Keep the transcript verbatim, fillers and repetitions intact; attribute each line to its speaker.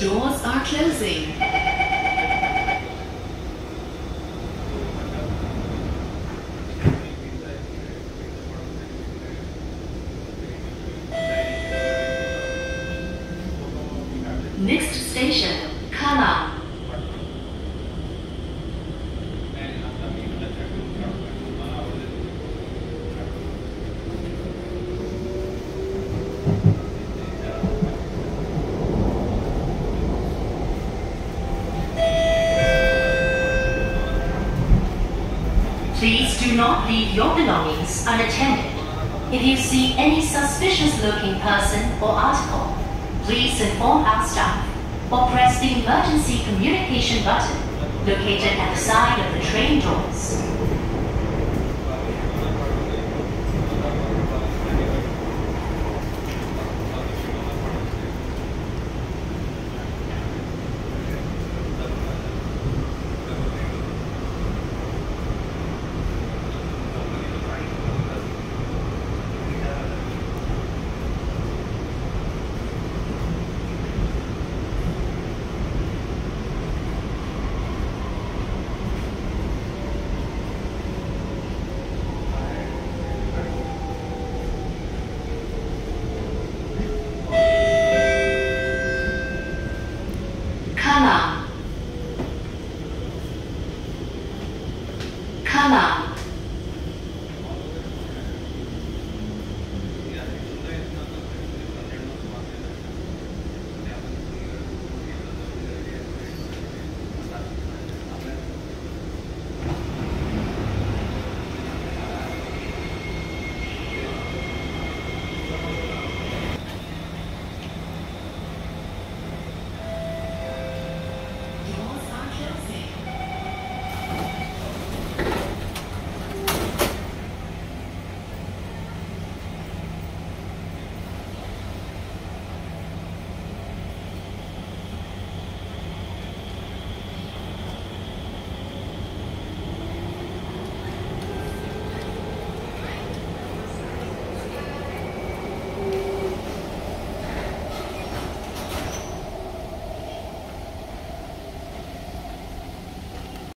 Speaker 1: Doors are closing. Next station, Kallang. Please do not leave your belongings unattended. If you see any suspicious-looking person or article, please inform our staff or press the emergency communication button located at the side of the train doors. Kallang. Kallang.